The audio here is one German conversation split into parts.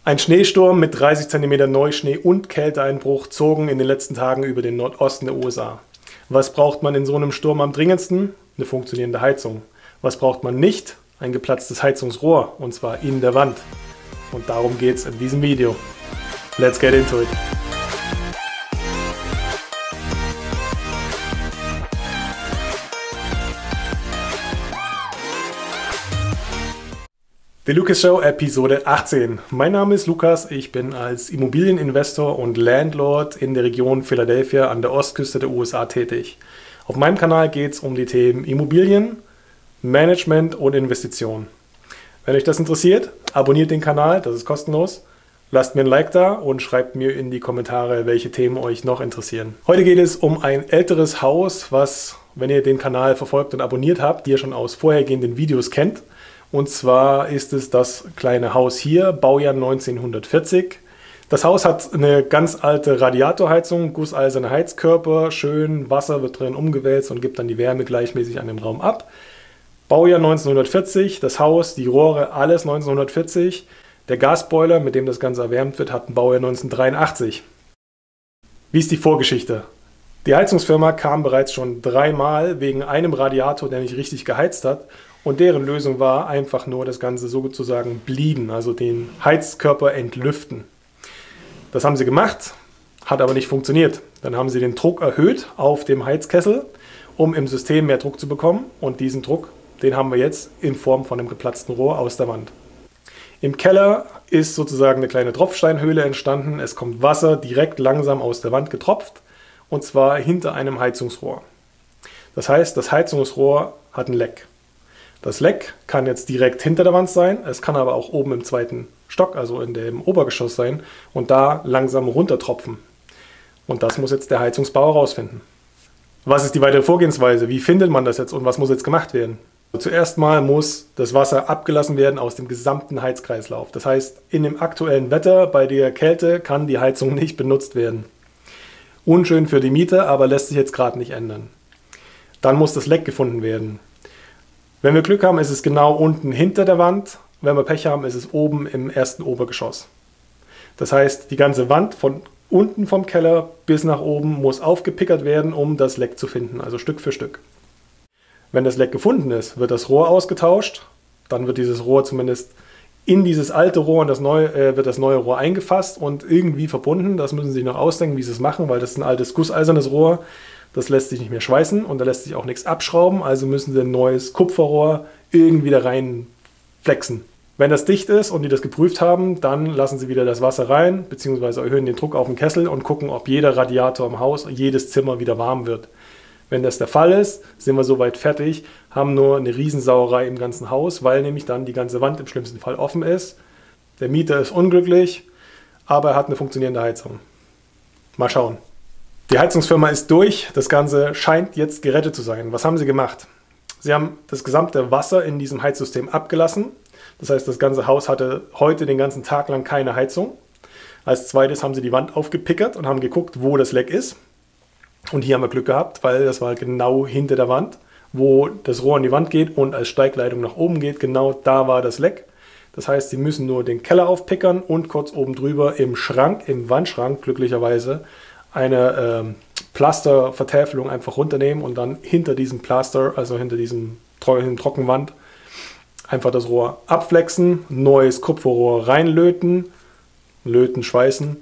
Ein Schneesturm mit 30 cm Neuschnee und Kälteeinbruch zogen in den letzten Tagen über den Nordosten der USA. Was braucht man in so einem Sturm am dringendsten? Eine funktionierende Heizung. Was braucht man nicht? Ein geplatztes Heizungsrohr, und zwar in der Wand. Und darum geht es in diesem Video. Let's get into it! The Lucas Show, Episode 18. Mein Name ist Lukas, ich bin als Immobilieninvestor und Landlord in der Region Philadelphia an der Ostküste der USA tätig. Auf meinem Kanal geht es um die Themen Immobilien, Management und Investitionen. Wenn euch das interessiert, abonniert den Kanal, das ist kostenlos. Lasst mir ein Like da und schreibt mir in die Kommentare, welche Themen euch noch interessieren. Heute geht es um ein älteres Haus, was, wenn ihr den Kanal verfolgt und abonniert habt, ihr schon aus vorhergehenden Videos kennt. Und zwar ist es das kleine Haus hier, Baujahr 1940. Das Haus hat eine ganz alte Radiatorheizung, gusseiserne Heizkörper, schön Wasser wird drin umgewälzt und gibt dann die Wärme gleichmäßig an dem Raum ab. Baujahr 1940, das Haus, die Rohre, alles 1940. Der Gasboiler, mit dem das Ganze erwärmt wird, hat ein Baujahr 1983. Wie ist die Vorgeschichte? Die Heizungsfirma kam bereits schon dreimal wegen einem Radiator, der nicht richtig geheizt hat. Und deren Lösung war einfach nur das Ganze sozusagen bleeden, also den Heizkörper entlüften. Das haben sie gemacht, hat aber nicht funktioniert. Dann haben sie den Druck erhöht auf dem Heizkessel, um im System mehr Druck zu bekommen. Und diesen Druck, den haben wir jetzt in Form von einem geplatzten Rohr aus der Wand. Im Keller ist sozusagen eine kleine Tropfsteinhöhle entstanden. Es kommt Wasser direkt langsam aus der Wand getropft, und zwar hinter einem Heizungsrohr. Das heißt, das Heizungsrohr hat ein Leck. Das Leck kann jetzt direkt hinter der Wand sein, es kann aber auch oben im zweiten Stock, also in dem Obergeschoss sein und da langsam runtertropfen. Und das muss jetzt der Heizungsbauer herausfinden. Was ist die weitere Vorgehensweise? Wie findet man das jetzt und was muss jetzt gemacht werden? Zuerst mal muss das Wasser abgelassen werden aus dem gesamten Heizkreislauf. Das heißt, in dem aktuellen Wetter, bei der Kälte, kann die Heizung nicht benutzt werden. Unschön für die Mieter, aber lässt sich jetzt gerade nicht ändern. Dann muss das Leck gefunden werden. Wenn wir Glück haben, ist es genau unten hinter der Wand. Wenn wir Pech haben, ist es oben im ersten Obergeschoss. Das heißt, die ganze Wand von unten vom Keller bis nach oben muss aufgepickert werden, um das Leck zu finden, also Stück für Stück. Wenn das Leck gefunden ist, wird das Rohr ausgetauscht. Dann wird dieses Rohr zumindest in dieses alte Rohr und wird das neue Rohr eingefasst und irgendwie verbunden. Das müssen Sie sich noch ausdenken, wie Sie es machen, weil das ist ein altes gusseisernes Rohr. Das lässt sich nicht mehr schweißen und da lässt sich auch nichts abschrauben, also müssen Sie ein neues Kupferrohr irgendwie da rein flexen. Wenn das dicht ist und die das geprüft haben, dann lassen Sie wieder das Wasser rein, beziehungsweise erhöhen den Druck auf den Kessel und gucken, ob jeder Radiator im Haus, jedes Zimmer wieder warm wird. Wenn das der Fall ist, sind wir soweit fertig, haben nur eine Riesensauerei im ganzen Haus, weil nämlich dann die ganze Wand im schlimmsten Fall offen ist. Der Mieter ist unglücklich, aber er hat eine funktionierende Heizung. Mal schauen. Die Heizungsfirma ist durch, das Ganze scheint jetzt gerettet zu sein. Was haben sie gemacht? Sie haben das gesamte Wasser in diesem Heizsystem abgelassen. Das heißt, das ganze Haus hatte heute den ganzen Tag lang keine Heizung. Als zweites haben sie die Wand aufgepickert und haben geguckt, wo das Leck ist. Und hier haben wir Glück gehabt, weil das war genau hinter der Wand, wo das Rohr an die Wand geht und als Steigleitung nach oben geht. Genau da war das Leck. Das heißt, sie müssen nur den Keller aufpickern und kurz oben drüber im Schrank, im Wandschrank glücklicherweise, eine Pflastervertäfelung einfach runternehmen und dann hinter diesem Pflaster, also hinter diesem Trockenwand, einfach das Rohr abflexen, neues Kupferrohr reinlöten, schweißen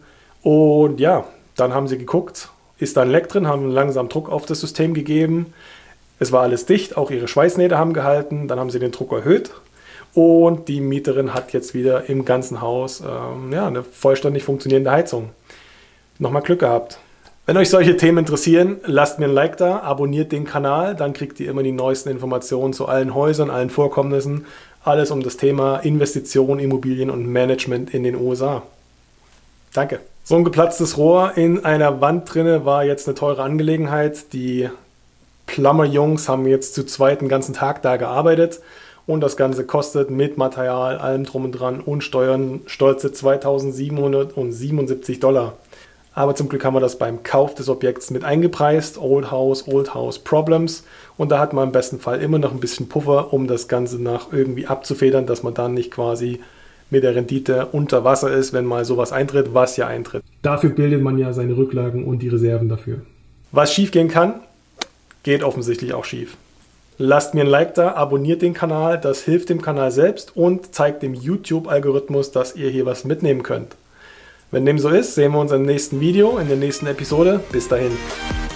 und ja, dann haben sie geguckt, ist da ein Leck drin, haben langsam Druck auf das System gegeben, es war alles dicht, auch ihre Schweißnähte haben gehalten, dann haben sie den Druck erhöht und die Mieterin hat jetzt wieder im ganzen Haus eine vollständig funktionierende Heizung. Nochmal Glück gehabt. Wenn euch solche Themen interessieren, lasst mir ein Like da, abonniert den Kanal, dann kriegt ihr immer die neuesten Informationen zu allen Häusern, allen Vorkommnissen, alles um das Thema Investition, Immobilien und Management in den USA. Danke. So ein geplatztes Rohr in einer Wand drinne war jetzt eine teure Angelegenheit. Die Plumber-Jungs haben jetzt zu zweit den ganzen Tag da gearbeitet und das Ganze kostet mit Material, allem drum und dran und Steuern stolze $2.777. Aber zum Glück haben wir das beim Kauf des Objekts mit eingepreist. Old House Problems. Und da hat man im besten Fall immer noch ein bisschen Puffer, um das Ganze nach irgendwie abzufedern, dass man dann nicht quasi mit der Rendite unter Wasser ist, wenn mal sowas eintritt, was ja eintritt. Dafür bildet man ja seine Rücklagen und die Reserven dafür. Was schief gehen kann, geht offensichtlich auch schief. Lasst mir ein Like da, abonniert den Kanal, das hilft dem Kanal selbst und zeigt dem YouTube-Algorithmus, dass ihr hier was mitnehmen könnt. Wenn dem so ist, sehen wir uns im nächsten Video, in der nächsten Episode. Bis dahin.